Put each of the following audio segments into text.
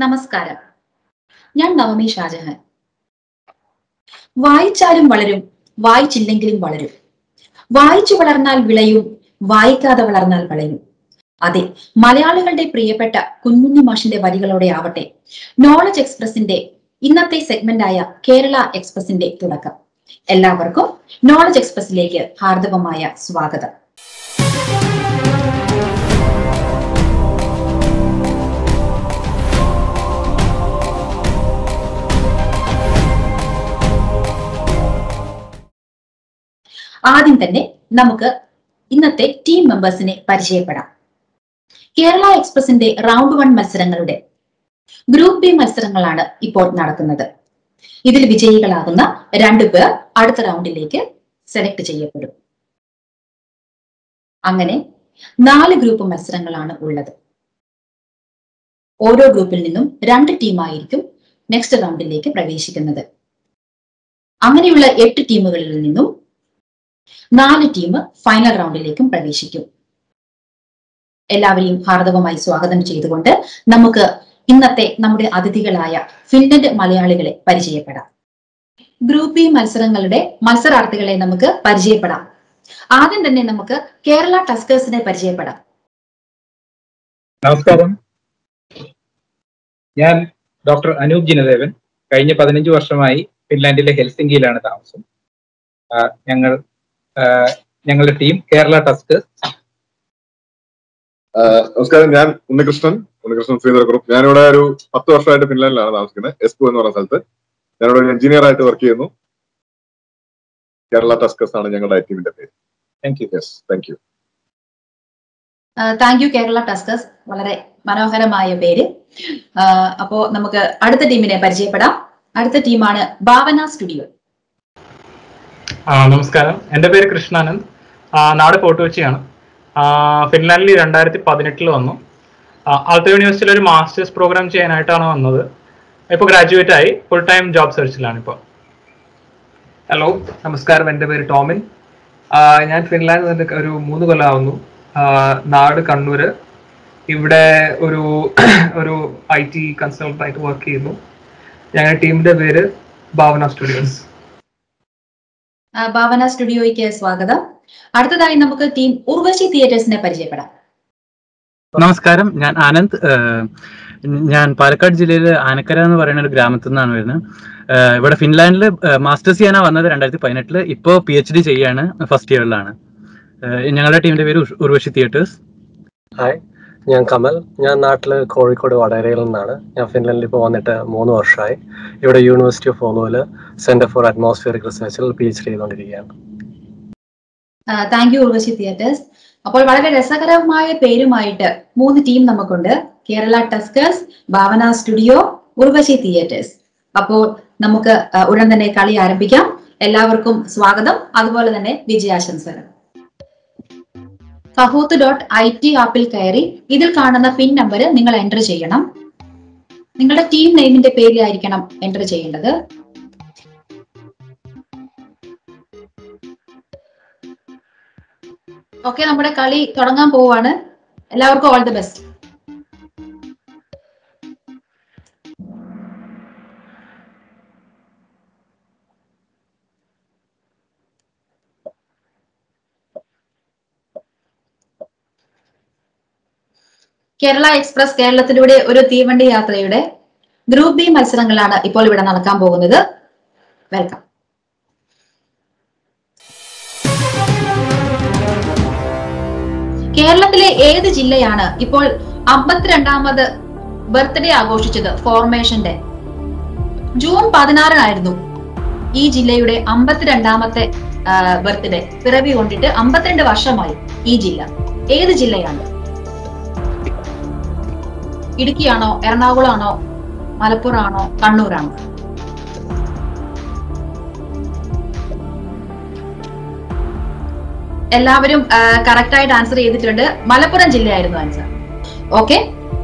നമസ്കാരം. ഞാൻ നവമി ഷാജഹാൻ. വായിച്ചാലും വളരും, വായിച്ചില്ലെങ്കിലും വളരും. വായിച്ചു വളർന്നാൽ വിളയും, വായിക്കാതെ വളർന്നാൽ വളയും. അതെ, മലയാളികളുടെ പ്രിയപ്പെട്ട കുഞ്ഞുണ്ണി മാഷിന്റെ വരികളോടെ ആവട്ടെ നോളജ് എക്സ്പ്രസിന്റെ ഇന്നത്തെ സെഗ്മെന്റായ കേരള എക്സ്പ്രസിന്റെ തുടക്കം. എല്ലാവർക്കും നോളജ് എക്സ്പ്രസിലേക്ക് ഹാർദവമായ സ്വാഗതം. ആദ്യം തന്നെ നമുക്ക് ഇന്നത്തെ ടീം മെമ്പേഴ്സിനെ പരിചയപ്പെടാം. കേരള എക്സ്പ്രസിന്റെ റൗണ്ട് 1 മത്സരങ്ങളുടെ ഗ്രൂപ്പ് ബി മത്സരങ്ങളാണ് ഇപ്പോൾ നടക്കുന്നത്. ഇതിൽ വിജയികളാകുന്ന 2 പേർ അടുത്ത റൗണ്ടിലേക്ക് സെലക്ട് ചെയ്യപ്പെടും. അങ്ങനെ 4 ഗ്രൂപ്പ് മത്സരങ്ങളാണ് ഉള്ളത്. ഓരോ ഗ്രൂപ്പിൽ നിന്നും 2 ടീമായിരിക്കും നെക്സ്റ്റ് റൗണ്ടിലേക്ക് പ്രവേശിക്കുന്നത്. അങ്ങനെയുള്ള 8 ടീമുകളിൽ നിന്നും 4 ടീം ഫൈനൽ റൗണ്ടിലേക്കും പ്രവേശിക്കും. എല്ലാവരെയും ഹാർദവമായി സ്വാഗതം ചെയ്തുകൊണ്ട് നമുക്ക് ഇന്നത്തെ നമ്മുടെ അതിഥികളായ ഫിൻലൻഡ് മലയാളികളെ പരിചയപ്പെടാം. ഗ്രൂപ്പ് ബി മത്സരങ്ങളുടെ മത്സരാർത്ഥികളെ നമുക്ക് പരിചയപ്പെടാം. ആദ്യം തന്നെ നമുക്ക് കേരള ടസ്കേഴ്സിനെ പരിചയപ്പെടാം. നമസ്കാരം, ഞാൻ ഡോക്ടർ അനൂപ് ജിനദേവൻ. കഴിഞ്ഞ 15 വർഷമായി ഫിൻലാൻഡിലെ ഹെൽസിങ്കിയിലാണ് താമസം. ഞങ്ങളുടെ ടീം കേരള ടസ്കേഴ്സ്. നമസ്കാരം, ഞാൻ ഉണ്ണികൃഷ്ണൻ ശ്രീധർ ഗ്രൂപ്പ്. ഞാനിവിടെ ഒരു 10 വർഷമായിട്ട് ഫിൻലാൻഡിലാണ് താമസിക്കുന്നത്, എസ്പു എന്ന് പറയുന്ന സ്ഥലത്ത്. ഞാനിവിടെ ഒരു എഞ്ചിനീയർ ആയിട്ട് വർക്ക് ചെയ്യുന്നു. കേരള ടസ്കേഴ്സ് ആണ് ഞങ്ങളുടെ ടീമിന്റെ പേര്. Thank you. Yes, thank you. Thank you Kerala tuskers, വളരെ മനോഹരമായ പേര്. അപ്പോ നമുക്ക് അടുത്ത ടീമിനെ പരിചയപ്പെടാം. അടുത്ത ടീമാണ് ഭാവന സ്റ്റുഡിയോ. നമസ്കാരം, എൻ്റെ പേര് കൃഷ്ണാനന്ദ്. നാട് ഫോർട്ടുകൊച്ചിയാണ്. ഫിൻലാൻഡിൽ 2018 വന്നു. ആൾട്ടോ യൂണിവേഴ്സിറ്റിയിൽ ഒരു മാസ്റ്റേഴ്സ് പ്രോഗ്രാം ചെയ്യാനായിട്ടാണ് വന്നത്. ഇപ്പോൾ ഗ്രാജുവേറ്റ് ആയി, ഫുൾ ടൈം ജോബ് സെർച്ചിലാണ് ഇപ്പോൾ. ഹലോ, നമസ്കാരം, എൻ്റെ പേര് ടോമിൻ. ഞാൻ ഫിൻലാൻഡിൽ നിന്ന് ഒരു 3 കൊല്ലമാവുന്നു. നാട് കണ്ണൂര്. ഇവിടെ ഒരു IT കൺസൾട്ടൻ്റ് ആയിട്ട് വർക്ക് ചെയ്യുന്നു. ഞങ്ങളുടെ ടീമിന്റെ പേര് ഭാവന സ്റ്റുഡിയോസ്. ഭാവന സ്റ്റുഡിയോയ്ക്ക് സ്വാഗതം. അടുത്തതായി നമുക്ക് ടീം ഉർവശി തിയേറ്റേഴ്സിനെ പരിചയപ്പെടാം. നമസ്കാരം, ഞാൻ ആനന്ദ്. ഞാൻ പാലക്കാട് ജില്ലയിലെ ആനക്കര എന്ന് പറയുന്ന ഒരു ഗ്രാമത്തിൽ നിന്നാണ് വരുന്നത്. ഇവിടെ ഫിൻലാൻഡിൽ മാസ്റ്റേഴ്സ് ചെയ്യാനാണ് വന്നത് 2018. ഇപ്പോൾ PhD ചെയ്യാണ്, ഫസ്റ്റ് ഇയറിലാണ്. ഞങ്ങളുടെ ടീമിന്റെ പേര് ഉർവശി തിയേറ്റേഴ്സ്. ഹായ്, ഞാൻ കമൽ. ഞാൻ നാട്ടിൽ കോഴിക്കോട് വടകരയിൽ നിന്നാണ്. ഞാൻ ഫിൻലാൻഡിൽ ഇപ്പോൾ വന്നിട്ട് 3 വർഷമായി. ഇവിടെ യൂണിവേഴ്സിറ്റി ഓഫ് ഓലോയിൽ സെന്റർ ഫോർ അറ്റ്മോസ്ഫിയറിക് റിസർച്ചിൽ PhD ചെയ്തുകൊണ്ടിരിക്കുകയാണ്. Thank you Urvashi theatres. അപ്പോൾ വളരെ രസകരമായ പേരുമായിട്ട് 3 ടീം നമുക്കുണ്ട്: Kerala tuskers, Bhavana studio, Urvashi theatres. അപ്പോൾ നമുക്ക് ഉടൻ തന്നെ കളി ആരംഭിക്കാം. എല്ലാവർക്കും സ്വാഗതം, അതുപോലെ തന്നെ വിജയാശംസകൾ. kahoot.it ആപ്പിൽ കയറി ഇതിൽ കാണുന്ന പിൻ നമ്പർ നിങ്ങൾ എൻ്റർ ചെയ്യണം. നിങ്ങളുടെ ടീം നെയിമിന്റെ പേരിലായിരിക്കണം എൻ്റർ ചെയ്യേണ്ടത്. ഓക്കെ, നമ്മുടെ കളി തുടങ്ങാൻ പോവാണ്. എല്ലാവർക്കും all the best. Kerala express കേരളത്തിലൂടെ ഒരു തീവണ്ടി യാത്രയുടെ ഗ്രൂപ്പ് ബി മത്സരങ്ങളാണ് ഇപ്പോൾ ഇവിടെ നടക്കാൻ പോകുന്നത്. വെൽക്കം. കേരളത്തിലെ ഏത് ജില്ലയാണ് ഇപ്പോൾ 52ാമത് ബർത്ത്ഡേ ആഘോഷിച്ചത്? ഫോർമേഷന്റെ ജൂൺ 16 ഈ ജില്ലയുടെ 52ാമത്തെ ബർത്ത്ഡേ. പിറവി കൊണ്ടിട്ട് 52 വർഷമായി ഈ ജില്ല. ഏത് ജില്ലയാണ്? ഇടുക്കിയാണോ, എറണാകുളമാണോ, മലപ്പുറമാണോ, കണ്ണൂരാണോ? എല്ലാവരും കറക്റ്റ് ആയിട്ട് ആൻസർ ചെയ്തിട്ടുണ്ട്. മലപ്പുറം ജില്ലയായിരുന്നു ആൻസർ. ഓക്കെ,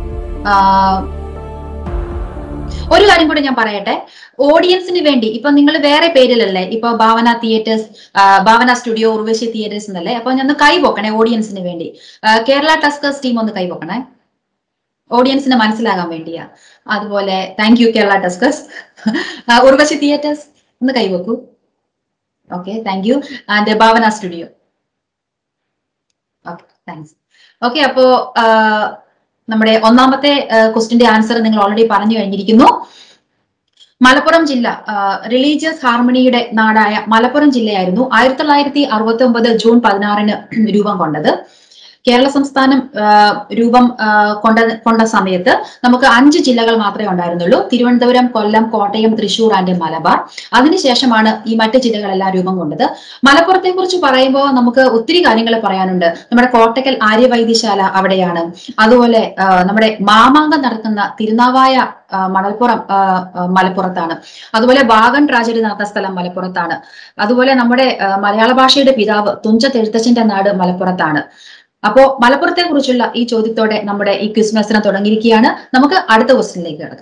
ഒരു കാര്യം കൂടെ ഞാൻ പറയട്ടെ, ഓഡിയൻസിന് വേണ്ടി. ഇപ്പൊ നിങ്ങൾ വേറെ പേരിലല്ലേ, ഇപ്പൊ Bhavana theatres, Bhavana studio, Urvashi theatres എന്നല്ലേ. അപ്പൊ ഞാൻ കൈ പൊക്കണേ ഓഡിയൻസിന് വേണ്ടി. കേരള ടസ്കേഴ്സ് ടീം ഒന്ന് കൈ പൊക്കണേ. ഓഡിയൻസിന് മനസ്സിലാകാൻ വേണ്ടിയാ. അതുപോലെ thank you Kerala tuskers. Urvashi theatres ഒന്ന് കൈവെക്കൂ. Okay, thank you. And Bhavana studio. Okay, thanks. Okay, അപ്പോ നമ്മുടെ ഒന്നാമത്തെ ക്വസ്റ്റിന്റെ ആൻസർ നിങ്ങൾ ഓൾറെഡി പറഞ്ഞു കഴിഞ്ഞിരിക്കുന്നു. മലപ്പുറം ജില്ല റിലീജിയസ് ഹാർമണിയുടെ നാടായ മലപ്പുറം ജില്ലയായിരുന്നു 1969 ജൂൺ 16 രൂപം കൊണ്ടത്. കേരള സംസ്ഥാനം രൂപം കൊണ്ട സമയത്ത് നമുക്ക് 5 ജില്ലകൾ മാത്രമേ ഉണ്ടായിരുന്നുള്ളൂ. തിരുവനന്തപുരം, കൊല്ലം, കോട്ടയം, തൃശൂർ ആൻഡ് മലബാർ. അതിനുശേഷമാണ് ഈ മറ്റ് ജില്ലകളെല്ലാം രൂപം കൊണ്ടത്. മലപ്പുറത്തെ കുറിച്ച് പറയുമ്പോൾ നമുക്ക് ഒത്തിരി കാര്യങ്ങൾ പറയാനുണ്ട്. നമ്മുടെ കോട്ടക്കൽ ആര്യവൈദ്യശാല അവിടെയാണ്. അതുപോലെ നമ്മുടെ മാമാങ്കം നടക്കുന്ന തിരുനാവായ മണൽപ്പുറം മലപ്പുറത്താണ്. അതുപോലെ വാഗൺ ട്രാജഡി നടന്ന സ്ഥലം മലപ്പുറത്താണ്. അതുപോലെ നമ്മുടെ മലയാള ഭാഷയുടെ പിതാവ് തുഞ്ചത്ത് എഴുത്തച്ഛന്റെ നാട് മലപ്പുറത്താണ്. അപ്പോ മലപ്പുറത്തെ കുറിച്ചുള്ള ഈ ചോദ്യത്തോടെ നമ്മുടെ ഈ ക്വിസ് മത്സരം തുടങ്ങിയിരിക്കുകയാണ്. നമുക്ക് അടുത്ത ക്വസ്റ്റ്യനിലേക്ക് കിടക്കാം.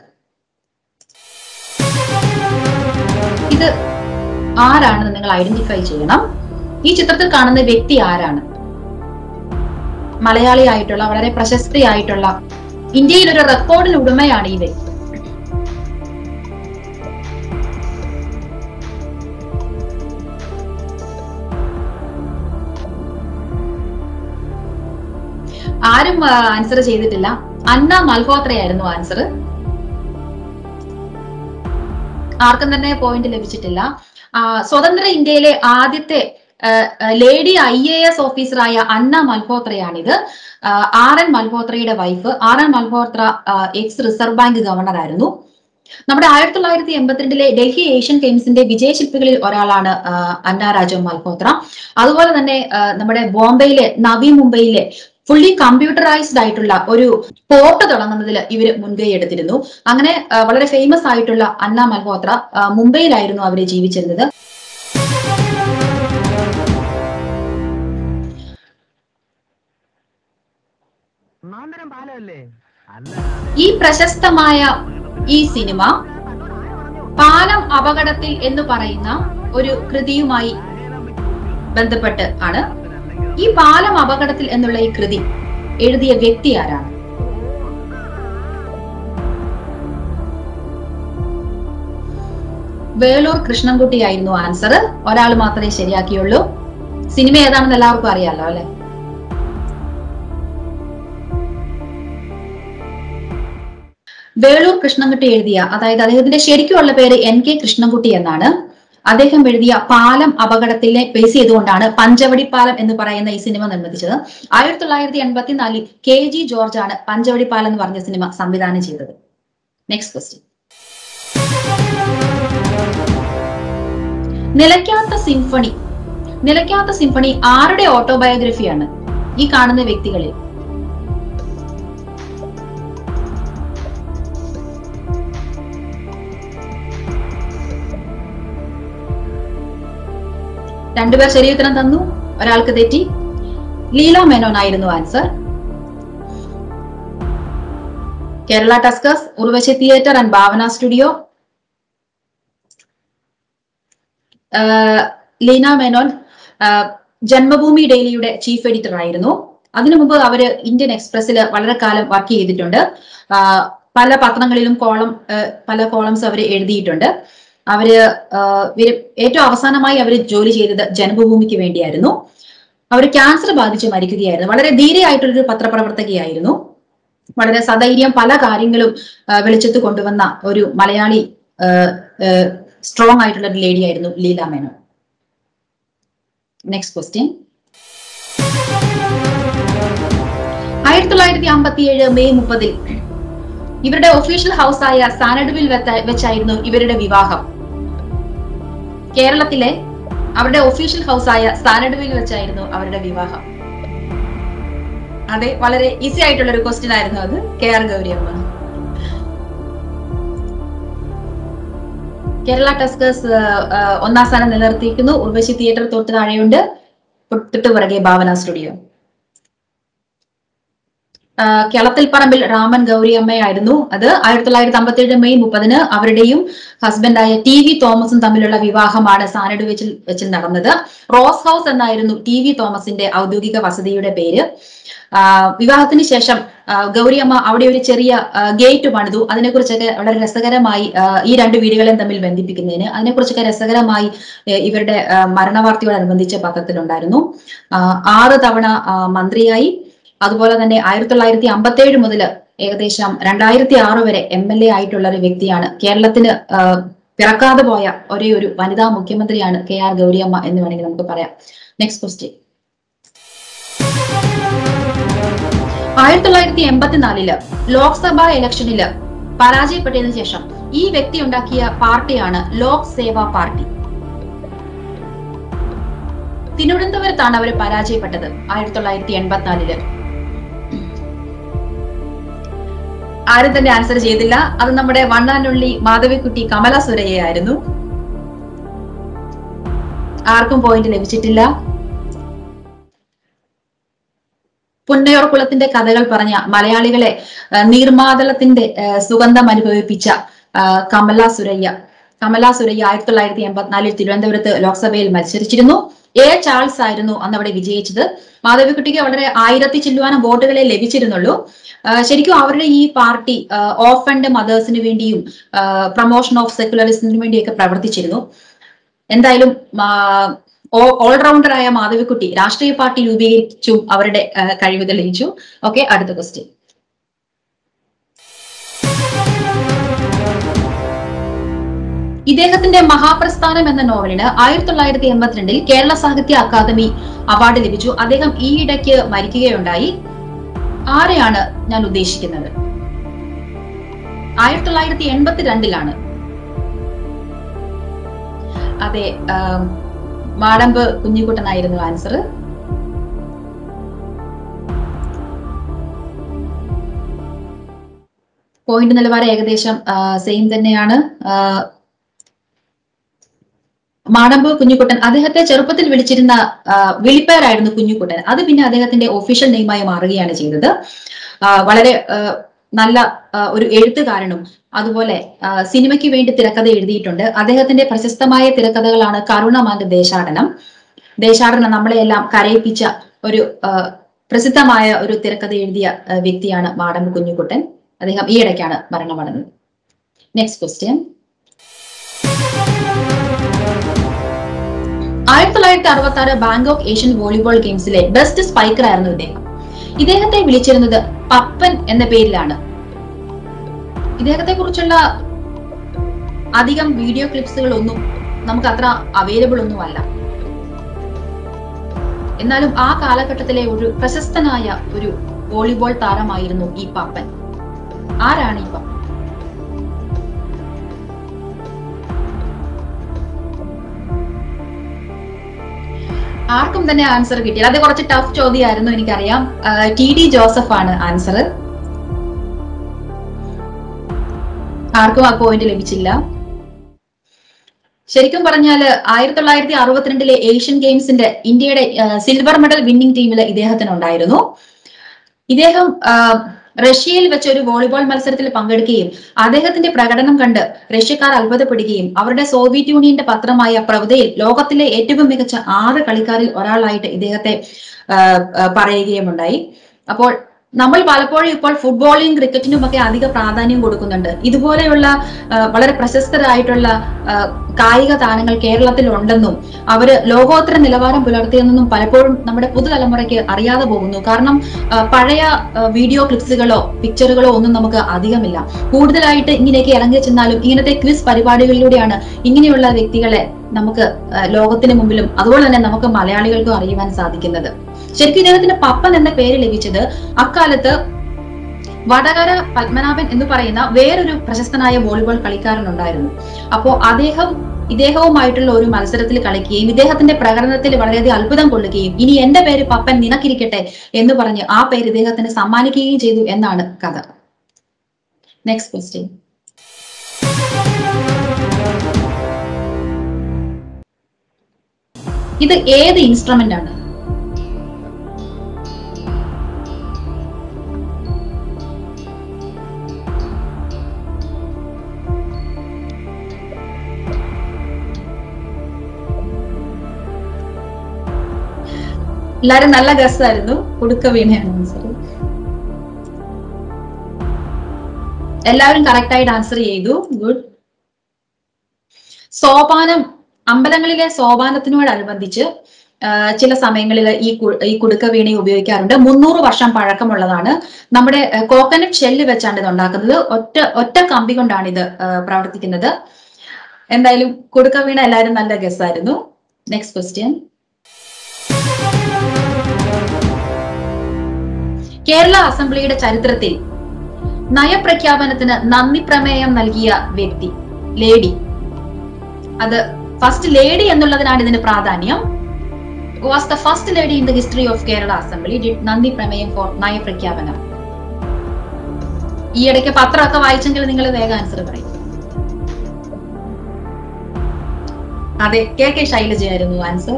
ഇത് ആരാണെന്ന് നിങ്ങൾ ഐഡന്റിഫൈ ചെയ്യണം. ഈ ചിത്രത്തിൽ കാണുന്ന വ്യക്തി ആരാണ്? മലയാളിയായിട്ടുള്ള വളരെ പ്രശസ്തയായിട്ടുള്ള ഇന്ത്യയിൽ ഒരു റെക്കോർഡിന് ഉടമയാണ് ഈ വ്യക്തി. ആരും ആൻസർ ചെയ്തിട്ടില്ല. അന്ന മൽഹോത്രയായിരുന്നു ആൻസർ. ആർക്കും തന്നെ പോയിന്റ് ലഭിച്ചിട്ടില്ല. സ്വതന്ത്ര ഇന്ത്യയിലെ ആദ്യത്തെ ലേഡി IAS ഓഫീസറായ അന്ന മൽഹോത്രയാണിത്. RN മൽഹോത്രയുടെ wife. RN Malhotra ex reserve bank governor ആയിരുന്നു. നമ്മുടെ 1982 ഡൽഹി ഏഷ്യൻ ഗെയിംസിന്റെ വിജയശില്പികളിൽ ഒരാളാണ് അന്ന രാജം മൽഹോത്ര. അതുപോലെ തന്നെ നമ്മുടെ ബോംബെയിലെ നവി മുംബൈയിലെ ഫുള്ളി കമ്പ്യൂട്ടറൈസ്ഡ് ആയിട്ടുള്ള ഒരു പോർട്ട് തുടങ്ങുന്നതിൽ ഇവർ മുൻകൈ എടുത്തിരുന്നു. അങ്ങനെ വളരെ ഫേമസ് ആയിട്ടുള്ള അന്ന മൽഹോത്ര മുംബൈയിലായിരുന്നു അവർ ജീവിച്ചിരുന്നത്. ഈ പ്രശസ്തമായ ഈ സിനിമ പാലം അപകടത്തിൽ എന്ന് പറയുന്ന ഒരു കൃതിയുമായി ബന്ധപ്പെട്ട് ആണ്. ഈ പാലം അപകടത്തിൽ എന്നുള്ള ഈ കൃതി എഴുതിയ വ്യക്തി ആരാണ്? വേളൂർ കൃഷ്ണൻകുട്ടി ആയിരുന്നു ആൻസർ. ഒരാൾ മാത്രമേ ശരിയാക്കിയുള്ളൂ. സിനിമ ഏതാണെന്ന് എല്ലാവർക്കും അറിയാലോ അല്ലെ? വേളൂർ കൃഷ്ണൻകുട്ടി എഴുതിയ, അതായത് അദ്ദേഹത്തിന്റെ ശരിക്കുള്ള പേര് NK കൃഷ്ണൻകുട്ടി എന്നാണ്. അദ്ദേഹം എഴുതിയ പാലം അപകടത്തിനെ ബേസ് ചെയ്തുകൊണ്ടാണ് പഞ്ചവടി പാലം എന്ന് പറയുന്ന ഈ സിനിമ നിർമ്മിച്ചത്. 1984 KG ജോർജ് ആണ് പഞ്ചവടി പാലം എന്ന് പറഞ്ഞ സിനിമ സംവിധാനം ചെയ്തത്. Next question. നിലയ്ക്കാത്ത സിംഫണി. നിലയ്ക്കാത്ത സിംഫണി ആരുടെ ഓട്ടോബയോഗ്രഫിയാണ്? ഈ കാണുന്ന വ്യക്തികളിൽ രണ്ടുപേർ ശരി ഉത്തരം തന്നു, ഒരാൾക്ക് തെറ്റി. ലീല മേനോൻ ആയിരുന്നു answer. Kerala tuskers, Urvashi theatre and Bhavana studio. Leena Menon Janmabhumi ഡെയിലിയുടെ ചീഫ് എഡിറ്റർ ആയിരുന്നു. അതിനു മുമ്പ് അവര് ഇന്ത്യൻ എക്സ്പ്രസിൽ വളരെ കാലം വർക്ക് ചെയ്തിട്ടുണ്ട്. പല പത്രങ്ങളിലും പല കോളംസ് അവർ എഴുതിയിട്ടുണ്ട്. അവര് ഏറ്റവും അവസാനമായി അവർ ജോലി ചെയ്തത് ജന്മഭൂമിക്ക് വേണ്ടിയായിരുന്നു. അവർ ക്യാൻസർ ബാധിച്ച് മരിക്കുകയായിരുന്നു. വളരെ ധീരയായിട്ടുള്ളൊരു പത്രപ്രവർത്തകയായിരുന്നു. വളരെ സധൈര്യം പല കാര്യങ്ങളും വെളിച്ചത്ത് കൊണ്ടുവന്ന ഒരു മലയാളി സ്ട്രോങ് ആയിട്ടുള്ള ഒരു ലേഡി ആയിരുന്നു Leela Menon. Next question. 1957 May 30 ഇവരുടെ ഒഫീഷ്യൽ ഹൗസ് ആയ സാനഡുവിൽ വെച്ചായിരുന്നു ഇവരുടെ വിവാഹം. കേരളത്തിലെ അവരുടെ ഒഫീഷ്യൽ ഹൗസ് ആയ സാനഡുവിൽ വെച്ചായിരുന്നു അവരുടെ വിവാഹം. അതെ, വളരെ ഈസി ആയിട്ടുള്ള ഒരു ക്വസ്റ്റ്യൻ ആയിരുന്നു അത്. KR ഗൗരിയമ്മ. കേരള ടസ്കേഴ്സ് ഒന്നാം സ്ഥാനം നിലനിർത്തിയിരിക്കുന്നു. ഉർവശി തിയേറ്റർ തൊട്ട് താഴെയുണ്ട്, തൊട്ട് പുറകെ ഭാവന സ്റ്റുഡിയോ. കേളത്തിൽപ്പറമ്പിൽ രാമൻ ഗൗരിയമ്മയായിരുന്നു. അത് 1957 മെയ് 30 അവരുടെയും ഹസ്ബൻഡായ TV തോമസും തമ്മിലുള്ള വിവാഹമാണ് സാനഡ് വെച്ച് നടന്നത്. റോസ് ഹൗസ് എന്നായിരുന്നു TV തോമസിന്റെ ഔദ്യോഗിക വസതിയുടെ പേര്. വിവാഹത്തിന് ശേഷം ഗൗരിയമ്മ അവിടെ ഒരു ചെറിയ ഗേറ്റ് പണിതു. അതിനെക്കുറിച്ചൊക്കെ വളരെ രസകരമായി ഈ രണ്ട് വീടുകളെയും തമ്മിൽ ബന്ധിപ്പിക്കുന്നതിന് അതിനെക്കുറിച്ചൊക്കെ രസകരമായി ഇവരുടെ മരണവാർത്തയോടനുബന്ധിച്ച പത്രത്തിലുണ്ടായിരുന്നു. 6 തവണ മന്ത്രിയായി. അതുപോലെ തന്നെ 1957 മുതൽ ഏകദേശം 2006 വരെ MLA ആയിട്ടുള്ള ഒരു വ്യക്തിയാണ്. കേരളത്തിന് പിറക്കാതെ പോയ ഒരേ ഒരു വനിതാ മുഖ്യമന്ത്രിയാണ് KR ഗൗരിയമ്മ എന്ന് വേണമെങ്കിൽ നമുക്ക് പറയാം. Next question. 1984 ലോക്സഭാ ഇലക്ഷനില് പരാജയപ്പെട്ടതിനു ശേഷം ഈ വ്യക്തി ഉണ്ടാക്കിയ പാർട്ടിയാണ് ലോക് സേവാ പാർട്ടി. തിരുവനന്തപുരത്താണ് അവർ പരാജയപ്പെട്ടത് 1984. ആരും തന്നെ ആൻസർ ചെയ്തില്ല. അത് നമ്മുടെ one and only Madhavikutty Kamala സുരയ്യായിരുന്നു. ആർക്കും പോയിന്റ് ലഭിച്ചിട്ടില്ല. പുന്നയൂർ കുളത്തിന്റെ കഥകൾ പറഞ്ഞ മലയാളികളെ നീർമാതളത്തിന്റെ സുഗന്ധം അനുഭവിപ്പിച്ച കമല സുരയ്യ 1984 തിരുവനന്തപുരത്ത് ലോക്സഭയിൽ മത്സരിച്ചിരുന്നു. A. ചാൾസ് ആയിരുന്നു അന്ന് അവിടെ വിജയിച്ചത്. മാധവിക്കുട്ടിക്ക് വളരെ 1000 ചില്ലുവാനം വോട്ടുകളെ ലഭിച്ചിരുന്നുള്ളൂ. ശരിക്കും അവരുടെ ഈ പാർട്ടി ഓഫൻഡ് മദേഴ്സിന് വേണ്ടിയും പ്രൊമോഷൻ ഓഫ് സെക്യുലറിസത്തിന് വേണ്ടിയൊക്കെ പ്രവർത്തിച്ചിരുന്നു. എന്തായാലും ഓൾറൗണ്ടറായ മാധവിക്കുട്ടി രാഷ്ട്രീയ പാർട്ടി രൂപീകരിച്ചു അവരുടെ കഴിവ് തെളിയിച്ചു. ഓക്കെ, അടുത്ത ക്വസ്റ്റ്യൻ. ഇദ്ദേഹത്തിന്റെ മഹാപ്രസ്ഥാനം എന്ന നോവലിന് 1982 കേരള സാഹിത്യ അക്കാദമി അവാർഡ് ലഭിച്ചു. അദ്ദേഹം ഈയിടയ്ക്ക് മരിക്കുകയുണ്ടായി. ആരെയാണ് ഞാൻ ഉദ്ദേശിക്കുന്നത്? 1982 അതെ, മാടമ്പ് കുഞ്ഞിക്കുട്ടനായിരുന്നു ആൻസർ. പോയിന്റ് നിലവാരം ഏകദേശം സെയിം തന്നെയാണ്. മാടമ്പ് കുഞ്ഞിക്കുട്ടൻ, അദ്ദേഹത്തെ ചെറുപ്പത്തിൽ വിളിച്ചിരുന്ന വിളിപ്പേരായിരുന്നു കുഞ്ഞിക്കുട്ടൻ. അത് പിന്നെ അദ്ദേഹത്തിന്റെ ഒഫീഷ്യൽ നെയിമായി മാറുകയാണ് ചെയ്തത്. വളരെ നല്ല ഒരു എഴുത്തുകാരനും അതുപോലെ സിനിമയ്ക്ക് വേണ്ടി തിരക്കഥ എഴുതിയിട്ടുണ്ട്. അദ്ദേഹത്തിന്റെ പ്രശസ്തമായ തിരക്കഥകളാണ് കരുണം ആൻഡ് ദേശാടനം. ദേശാടനം നമ്മളെയെല്ലാം കരയിപ്പിച്ച ഒരു പ്രസിദ്ധമായ ഒരു തിരക്കഥ എഴുതിയ വ്യക്തിയാണ് മാടമ്പ് കുഞ്ഞിക്കുട്ടൻ. അദ്ദേഹം ഈ ഇടയ്ക്കാണ് മരണമടഞ്ഞത്. Next question. 1966 Bangkok Asian volleyball ഗെയിംസിലെ ബെസ്റ്റ് സ്പൈക്കർ ആയിരുന്നു ഇദ്ദേഹം. ഇദ്ദേഹത്തെ വിളിച്ചിരുന്നത് പപ്പൻ എന്ന പേരിലാണ്. ഇദ്ദേഹത്തെ കുറിച്ചുള്ള അധികം വീഡിയോ ക്ലിപ്സുകളൊന്നും നമുക്ക് അത്ര അവൈലബിൾ ഒന്നുമല്ല. എന്നാലും ആ കാലഘട്ടത്തിലെ ഒരു പ്രശസ്തനായ ഒരു വോളിബോൾ താരമായിരുന്നു ഈ പപ്പൻ. ആരാണ് ഈ പപ്പൻ? ആർക്കും തന്നെ ആൻസർ കിട്ടിയില്ല. അത് കുറച്ച് ടഫ് ചോദ്യമായിരുന്നു, എനിക്കറിയാം. TD ജോസഫ് ആണ് ആൻസർ. ആർക്കും ആ പോയിന്റ് ലഭിച്ചില്ല. ശരിക്കും പറഞ്ഞാല് 1962 ഏഷ്യൻ ഗെയിംസിന്റെ ഇന്ത്യയുടെ സിൽവർ മെഡൽ വിന്നിംഗ് ടീമിൽ ഇദ്ദേഹത്തിനുണ്ടായിരുന്നു. ഇദ്ദേഹം റഷ്യയിൽ വെച്ച് ഒരു വോളിബോൾ മത്സരത്തിൽ പങ്കെടുക്കുകയും അദ്ദേഹത്തിന്റെ പ്രകടനം കണ്ട് റഷ്യക്കാർ അത്ഭുതപ്പെടുകയും അവരുടെ സോവിയറ്റ് യൂണിയന്റെ പത്രമായ പ്രവതയിൽ ലോകത്തിലെ ഏറ്റവും മികച്ച 6 കളിക്കാരിൽ ഒരാളായിട്ട് ഇദ്ദേഹത്തെ പറയുകയും ഉണ്ടായി. അപ്പോൾ നമ്മൾ പലപ്പോഴും ഇപ്പോൾ ഫുട്ബോളിനും ക്രിക്കറ്റിനും ഒക്കെ അധിക പ്രാധാന്യം കൊടുക്കുന്നുണ്ട്. ഇതുപോലെയുള്ള വളരെ പ്രശസ്തരായിട്ടുള്ള കായിക താരങ്ങൾ കേരളത്തിൽ ഉണ്ടെന്നും അവര് ലോകോത്തര നിലവാരം പുലർത്തിയെന്നും പലപ്പോഴും നമ്മുടെ പുതുതലമുറയ്ക്ക് അറിയാതെ പോകുന്നു. കാരണം പഴയ വീഡിയോ ക്ലിപ്സുകളോ പിക്ചറുകളോ ഒന്നും നമുക്ക് അധികമില്ല. കൂടുതലായിട്ട് ഇങ്ങനെയൊക്കെ ഇറങ്ങി ചെന്നാലും ഇങ്ങനത്തെ ക്വിസ് പരിപാടികളിലൂടെയാണ് ഇങ്ങനെയുള്ള വ്യക്തികളെ നമുക്ക് ലോകത്തിന് മുമ്പിലും അതുപോലെ തന്നെ നമുക്ക് മലയാളികൾക്കും അറിയുവാൻ സാധിക്കുന്നത്. ശരിക്കും ഇദ്ദേഹത്തിന് പപ്പൻ എന്ന പേര് ലഭിച്ചത് അക്കാലത്ത് വടകര പത്മനാഭൻ എന്ന് പറയുന്ന വേറൊരു പ്രശസ്തനായ വോളിബോൾ കളിക്കാരൻ ഉണ്ടായിരുന്നു. അപ്പോ ഇദ്ദേഹവുമായിട്ടുള്ള ഒരു മത്സരത്തിൽ കളിക്കുകയും ഇദ്ദേഹത്തിന്റെ പ്രകടനത്തിൽ വളരെയധികം അത്ഭുതം കൊള്ളുകയും ഇനി എന്റെ പേര് പപ്പൻ നിനക്കിരിക്കട്ടെ എന്ന് പറഞ്ഞ് ആ പേര് ഇദ്ദേഹത്തിന് സമ്മാനിക്കുകയും ചെയ്തു എന്നാണ് കഥ. Next question. ഇത് ഏത് ഇൻസ്ട്രുമെന്റ് ആണ്? എല്ലാരും നല്ല ഗസ്സായിരുന്നു. കുടുക്ക വീണയാണ് ആൻസർ. എല്ലാവരും കറക്റ്റ് ആയിട്ട് ആൻസർ ചെയ്തു. ഗുഡ്. സോപാനം, അമ്പലങ്ങളിലെ സോപാനത്തിനോടനുബന്ധിച്ച് ചില സമയങ്ങളിൽ ഈ കുടുക്ക വീണ ഉപയോഗിക്കാറുണ്ട്. 300 വർഷം പഴക്കമുള്ളതാണ്. നമ്മുടെ കോക്കനട്ട് ഷെല്ല് വെച്ചാണ് ഇത് ഉണ്ടാക്കുന്നത്. ഒറ്റ കമ്പി കൊണ്ടാണ് ഇത് പ്രവർത്തിക്കുന്നത്. എന്തായാലും കുടുക്ക വീണ എല്ലാവരും നല്ല ഗസ്സായിരുന്നു. Next question. കേരള അസംബ്ലിയുടെ ചരിത്രത്തിൽ നയപ്രഖ്യാപനത്തിന് നന്ദി പ്രമേയം നൽകിയ വ്യക്തി, ലേഡി. അത് ഫസ്റ്റ് ലേഡി എന്നുള്ളതിനാണ് ഇതിന് പ്രാധാന്യം. Was the first lady in the history of Kerala assembly did നന്ദി പ്രമേയം ഫോർ നയപ്രഖ്യാപനം. ഈ ഇടയ്ക്ക് പത്രമൊക്കെ വായിച്ചെങ്കിൽ നിങ്ങൾ വേഗം ആൻസർ പറയും. അതെ, കെ ശൈലജയായിരുന്നു ആൻസർ.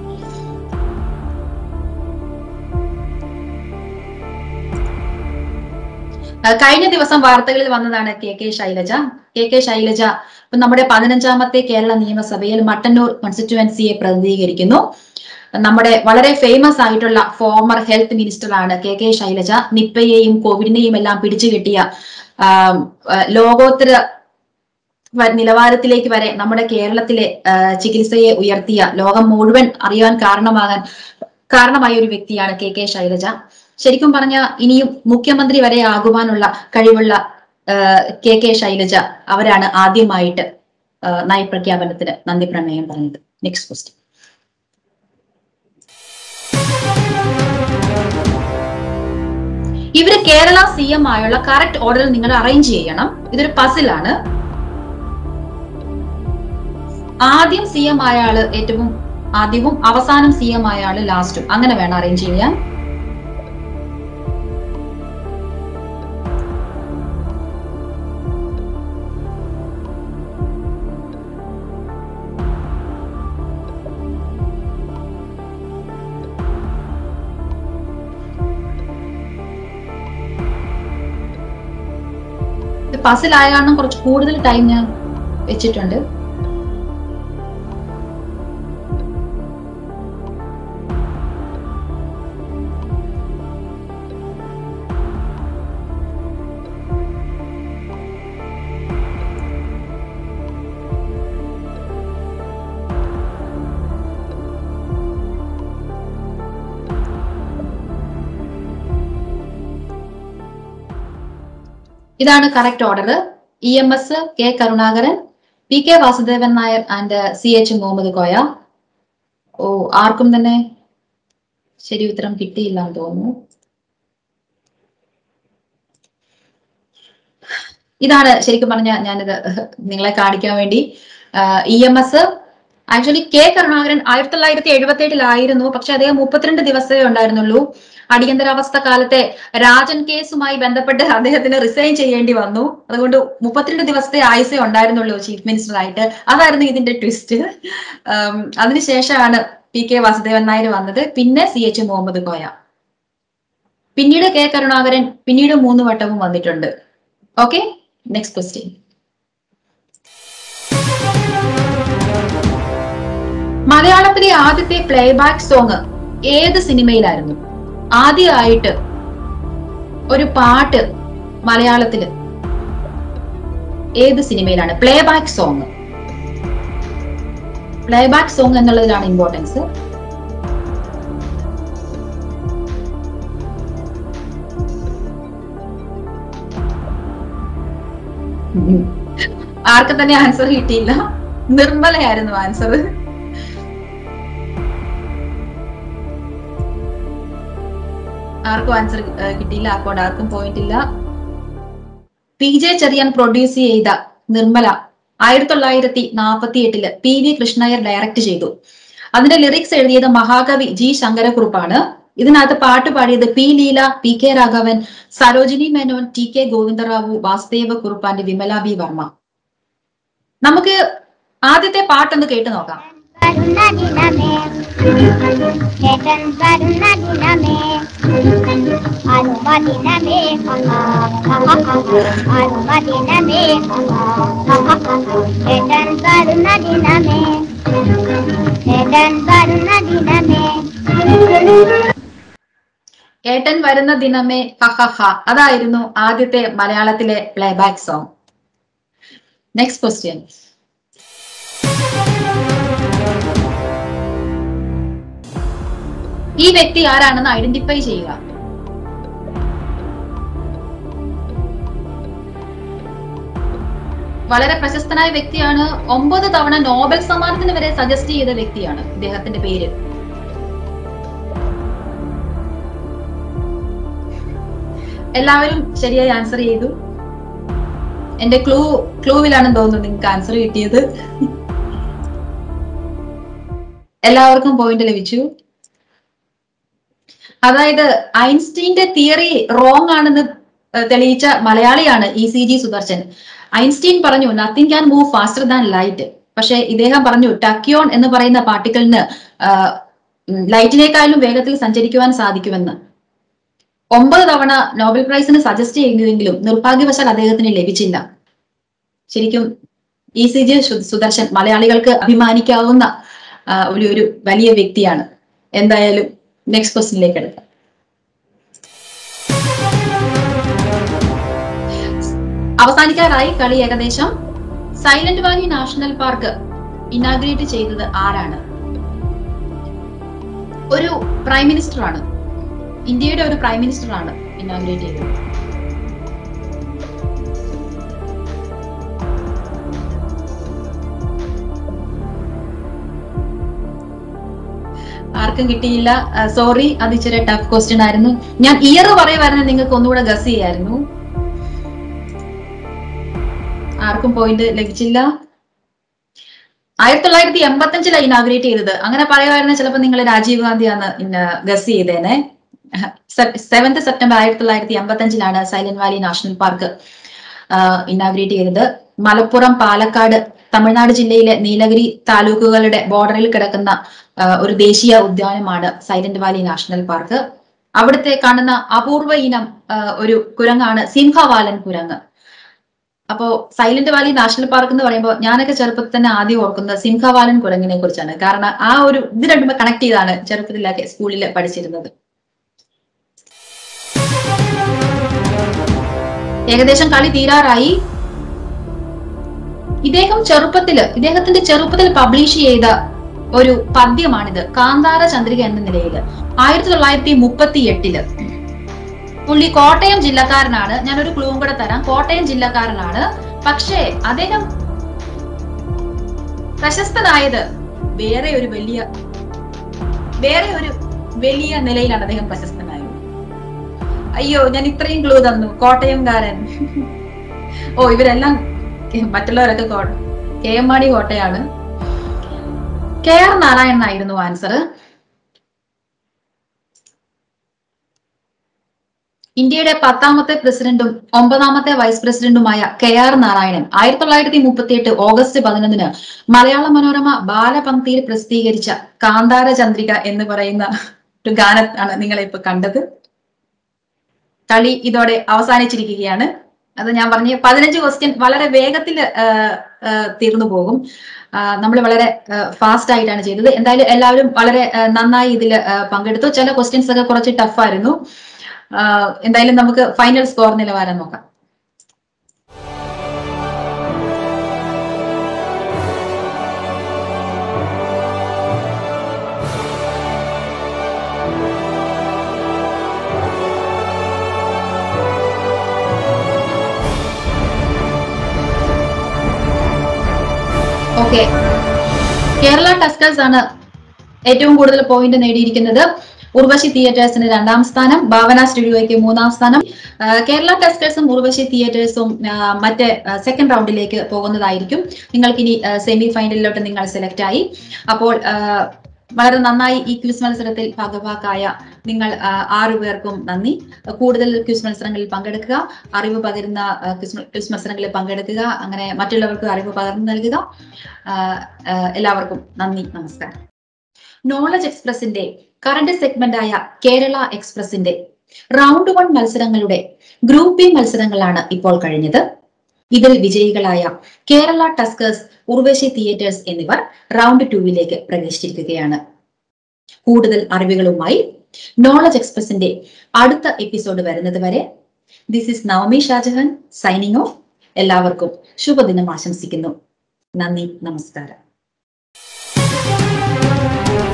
കഴിഞ്ഞ ദിവസം വാർത്തകളിൽ വന്നതാണ് കെ ശൈലജ. ശൈലജ ഇപ്പൊ നമ്മുടെ 15ാമത്തെ കേരള നിയമസഭയിൽ മട്ടന്നൂർ കോൺസ്റ്റിറ്റ്യുവൻസിയെ പ്രതിനിധീകരിക്കുന്നു. നമ്മുടെ വളരെ ഫേമസ് ആയിട്ടുള്ള ഫോമർ ഹെൽത്ത് മിനിസ്റ്റർ ആണ് കെ ശൈലജ. നിപ്പയെയും കോവിഡിനെയും എല്ലാം പിടിച്ചുകെട്ടിയ ലോകോത്തര നിലവാരത്തിലേക്ക് വരെ നമ്മുടെ കേരളത്തിലെ ചികിത്സയെ ഉയർത്തിയ, ലോകം മുഴുവൻ അറിയാൻ കാരണമായ ഒരു വ്യക്തിയാണ് കെ ശൈലജ. ശരിക്കും പറഞ്ഞ ഇനിയും മുഖ്യമന്ത്രി വരെ ആകുവാനുള്ള കഴിവുള്ള കെ ശൈലജ അവരാണ് ആദ്യമായിട്ട് നയപ്രഖ്യാപനത്തിന് നന്ദി പ്രമേയം പറഞ്ഞത്. Next question. ഇവര് കേരള CM ആയുള്ള കറക്റ്റ് ഓർഡറിൽ നിങ്ങൾ അറേഞ്ച് ചെയ്യണം. ഇതൊരു പസിലാണ്. ആദ്യം CM ആയ ആള് ഏറ്റവും ആദ്യവും അവസാനം CM ആയ ആള് ലാസ്റ്റും, അങ്ങനെ വേണം അറേഞ്ച് ചെയ്യാൻ. പസിലായ കാരണം കുറച്ച് കൂടുതൽ ടൈം ഞാൻ വെച്ചിട്ടുണ്ട്. ഇതാണ് correct order. EMS K Karunakaran, PK Vasudevan Nair and CH Muhammad Koya. ആർക്കും തന്നെ ശരി ഉത്തരം കിട്ടിയില്ല എന്ന് തോന്നുന്നു. ഇതാണ് ശരിക്കും പറഞ്ഞ ഞാനിത് നിങ്ങളെ കാണിക്കാൻ വേണ്ടി. EMS ആക്ച്വലി കെ കരുണാകരൻ 1977 പക്ഷെ അദ്ദേഹം 32 ദിവസമേ ഉണ്ടായിരുന്നുള്ളൂ. അടിയന്തരാവസ്ഥ കാലത്തെ രാജൻ കേസുമായി ബന്ധപ്പെട്ട് അദ്ദേഹത്തിന് റിസൈൻ ചെയ്യേണ്ടി വന്നു. അതുകൊണ്ട് 32 ദിവസത്തെ ആയുസേ ഉണ്ടായിരുന്നുള്ളൂ ചീഫ് മിനിസ്റ്റർ ആയിട്ട്. അതായിരുന്നു ഇതിന്റെ ട്വിസ്റ്റ്. അതിനുശേഷമാണ് PK വാസുദേവൻ നായർ വന്നത്, പിന്നെ CH മുഹമ്മദ് കോയ, പിന്നീട് കെ കരുണാകരൻ, പിന്നീട് 3 വട്ടവും വന്നിട്ടുണ്ട്. Okay, next question. മലയാളത്തിലെ ആദ്യത്തെ പ്ലേബാക്ക് സോങ് ഏത് സിനിമയിലായിരുന്നു? ആദ്യമായിട്ട് ഒരു പാട്ട് മലയാളത്തില് ഏത് സിനിമയിലാണ്? Playback song. പ്ലേബാക്ക് സോങ് എന്നുള്ളതിലാണ് ഇമ്പോർട്ടൻസ്. ആർക്കും തന്നെ ആൻസർ കിട്ടിയില്ല. നിർമ്മലയായിരുന്നു ആൻസർ. ആർക്കും ആൻസർ കിട്ടിയില്ല. ആർക്കും പോയിന്റ് ഇല്ല. PJ ചെറിയാൻ പ്രൊഡ്യൂസ് ചെയ്ത നിർമ്മല 1948 PV കൃഷ്ണയ്യർ ഡയറക്ട് ചെയ്തു. അതിന്റെ ലിറിക്സ് എഴുതിയത് മഹാകവി G ശങ്കരക്കുറുപ്പാണ്. ഇതിനകത്ത് പാട്ട് പാടിയത് P Leela, PK Raghavan, Sarojini Menon, TK Govindarao, Vasudeva Kurup and Vimala B Varma. നമുക്ക് ആദ്യത്തെ പാട്ടൊന്ന് കേട്ടു നോക്കാം. ഏട്ടൻ വരുന്ന ദിനമേ ഹഹഹ, അതായിരുന്നു ആദ്യത്തെ മലയാളത്തിലെ പ്ലേബാക്ക് സോങ്. Next question. ഈ വ്യക്തി ആരാണെന്ന് ഐഡന്റിഫൈ ചെയ്യുക. വളരെ പ്രശസ്തനായ വ്യക്തിയാണ്. 9 തവണ നോബൽ സമ്മാനത്തിന് വരെ സജസ്റ്റ് ചെയ്ത വ്യക്തിയാണ്. ഇദ്ദേഹത്തിന്റെ പേര് എല്ലാവരും ശരിയായി ആൻസർ ചെയ്തു. എന്റെ ക്ലൂവിലാണെന്ന് തോന്നുന്നു നിങ്ങൾക്ക് ആൻസർ കിട്ടിയത്. എല്ലാവർക്കും പോയിന്റ് ലഭിച്ചു. അതായത് ഐൻസ്റ്റീന്റെ തിയറി റോങ് ആണെന്ന് തെളിയിച്ച മലയാളിയാണ് ECG സുദർശൻ. ഐൻസ്റ്റീൻ പറഞ്ഞു nothing can move faster than light. പക്ഷെ ഇദ്ദേഹം പറഞ്ഞു ടക്യോൺ എന്ന് പറയുന്ന പാർട്ടിക്കിളിന് ലൈറ്റിനേക്കാളും വേഗത്തിൽ സഞ്ചരിക്കുവാൻ സാധിക്കുമെന്ന്. 9 തവണ നോബൽ പ്രൈസിന് സജസ്റ്റ് ചെയ്യുന്നുവെങ്കിലും നിർഭാഗ്യവശാൽ അദ്ദേഹത്തിന് ലഭിച്ചില്ല. ശരിക്കും ECG സുദർശൻ മലയാളികൾക്ക് അഭിമാനിക്കാവുന്ന ഒരു വലിയ വ്യക്തിയാണ്. എന്തായാലും നെക്സ്റ്റ് ക്വസ്റ്റ്യനിലേക്ക് എടുക്കാം. അവസാനിക്കാറായി കളി ഏകദേശം. Silent valley national park inaugurate ചെയ്തത് ആരാണ്? ഒരു പ്രൈം മിനിസ്റ്റർ ആണ്. ഇന്ത്യയുടെ ഒരു പ്രൈം മിനിസ്റ്റർ ആണ് ഇനാഗ്രേറ്റ് ചെയ്തത്. ആർക്കും കിട്ടിയില്ല, സോറി. അത് ഇച്ചിരി ടഫ് ക്വസ്റ്റ്യൻ ആയിരുന്നു. ഞാൻ ഇയർ പറയുമായിരുന്നു നിങ്ങൾക്ക് ഒന്നുകൂടെ ഗസ് ചെയ്യായിരുന്നു. ആർക്കും പോയിന്റ് ലഭിച്ചില്ല. 1985 ഇനാഗ്രേറ്റ് ചെയ്തത്. അങ്ങനെ പറയുമായിരുന്നു ചിലപ്പോൾ നിങ്ങൾ രാജീവ് ഗാന്ധിയാണ് ഗസ് ചെയ്തേനെ. 7 September 1985 silent valley national park inaugurate ചെയ്തത്. മലപ്പുറം, പാലക്കാട്, തമിഴ്നാട് ജില്ലയിലെ നീലഗിരി താലൂക്കുകളുടെ ബോർഡറിൽ കിടക്കുന്ന ഒരു ദേശീയ ഉദ്യാനമാണ് സൈലന്റ് വാലി നാഷണൽ പാർക്ക്. അവിടുത്തെ കാണുന്ന അപൂർവ ഇനം ഒരു കുരങ്ങാണ് സിംഹവാലൻ കുരങ്ങ്. അപ്പോ സൈലന്റ് വാലി നാഷണൽ പാർക്ക് എന്ന് പറയുമ്പോൾ ഞാനൊക്കെ ചെറുപ്പത്തിൽ തന്നെ ആദ്യം ഓർക്കുന്നത് സിംഹവാലൻ കുരങ്ങിനെ കുറിച്ചാണ്. കാരണം ഇത് രണ്ടും കണക്ട് ചെയ്താണ് ചെറുപ്പത്തിലൊക്കെ സ്കൂളിൽ പഠിച്ചിരുന്നത്. ഏകദേശം കളി തീരാറായി. ഇദ്ദേഹത്തിന്റെ ചെറുപ്പത്തിൽ പബ്ലിഷ് ചെയ്ത ഒരു പദ്യമാണിത്. കാന്താര ചന്ദ്രിക എന്ന നിലയിൽ 1938 പുള്ളി കോട്ടയം ജില്ലക്കാരനാണ്. ഞാനൊരു ക്ലൂവും കൂടെ തരാം. കോട്ടയം ജില്ലക്കാരനാണ്. പക്ഷേ അദ്ദേഹം പ്രശസ്തനായത് വേറെ ഒരു വലിയ നിലയിലാണ് അദ്ദേഹം പ്രശസ്തനായത്. അയ്യോ, ഞാൻ ഇത്രയും ക്ലൂ തന്നു. കോട്ടയംകാരൻ. ഓ, ഇവരെല്ലാം മറ്റുള്ളവരൊക്കെ KM മാണി കോട്ടയാണ്. KR നാരായണൻ ആയിരുന്നു ആൻസർ. ഇന്ത്യയുടെ 10ാമത്തെ പ്രസിഡന്റും 9ാമത്തെ വൈസ് പ്രസിഡന്റുമായ KR നാരായണൻ 1938 ഓഗസ്റ്റ് 11 മലയാള മനോരമ ബാലപംക്തിയിൽ പ്രസിദ്ധീകരിച്ച കാന്താര ചന്ദ്രിക എന്ന് പറയുന്ന ഒരു ഗാനമാണ് നിങ്ങളെ ഇപ്പൊ കണ്ടത്. കളി ഇതോടെ അവസാനിച്ചിരിക്കുകയാണ്. അത് ഞാൻ പറഞ്ഞ 15 ക്വസ്റ്റ്യൻ വളരെ വേഗത്തിൽ തീർന്നു പോകും. നമ്മൾ വളരെ ഫാസ്റ്റ് ആയിട്ടാണ് ചെയ്തത്. എന്തായാലും എല്ലാവരും വളരെ നന്നായി ഇതിൽ പങ്കെടുത്തു. ചില ക്വസ്റ്റ്യൻസ് ഒക്കെ കുറച്ച് ടഫായിരുന്നു. എന്തായാലും നമുക്ക് ഫൈനൽ സ്കോർ നിലവാരം നോക്കാം. ഓക്കെ, കേരള ടസ്കേഴ്സ് ആണ് ഏറ്റവും കൂടുതൽ പോയിന്റ് നേടിയിരിക്കുന്നത്. ഉർവശി തിയേറ്റേഴ്സിന് 2ാം സ്ഥാനം, ഭാവന സ്റ്റുഡിയോയ്ക്ക് 3ാം സ്ഥാനം. കേരള ടസ്കേഴ്സും ഉർവശി തിയേറ്റേഴ്സും മറ്റേ സെക്കൻഡ് റൗണ്ടിലേക്ക് പോകുന്നതായിരിക്കും. നിങ്ങൾക്കിനി സെമി ഫൈനലിലോട്ട് നിങ്ങൾ സെലക്ട് ആയി. അപ്പോൾ വളരെ നന്നായി ഈ ക്വിസ് മത്സരത്തിൽ ഭാഗഭാക്കായ നിങ്ങൾ 6 പേർക്കും നന്ദി. കൂടുതൽ ക്വിസ് മത്സരങ്ങളിൽ പങ്കെടുക്കുക, അറിവ് പകരുന്ന ക്വിസ് മത്സരങ്ങളിൽ പങ്കെടുക്കുക, അങ്ങനെ മറ്റുള്ളവർക്ക് അറിവ് പകർന്നു നൽകുക. എല്ലാവർക്കും നന്ദി, നമസ്കാരം. നോളജ് എക്സ്പ്രസിന്റെ കറന്റ് സെഗ്മെന്റായ കേരള എക്സ്പ്രസിന്റെ റൗണ്ട് 1 മത്സരങ്ങളുടെ ഗ്രൂപ്പ് ബി മത്സരങ്ങളാണ് ഇപ്പോൾ കഴിഞ്ഞത്. ഇതിൽ വിജയികളായ കേരള ടസ്കേഴ്സ്, ഉർവശി തിയേറ്റേഴ്സ് എന്നിവർ റൗണ്ട് 2 പ്രവേശിച്ചിരിക്കുകയാണ്. കൂടുതൽ അറിവുകളുമായി നോളജ് എക്സ്പ്രസിന്റെ അടുത്ത എപ്പിസോഡ് വരുന്നത് വരെ this is Navami Shahjahan signing off. എല്ലാവർക്കും ശുഭദിനം ആശംസിക്കുന്നു. നന്ദി, നമസ്കാരം.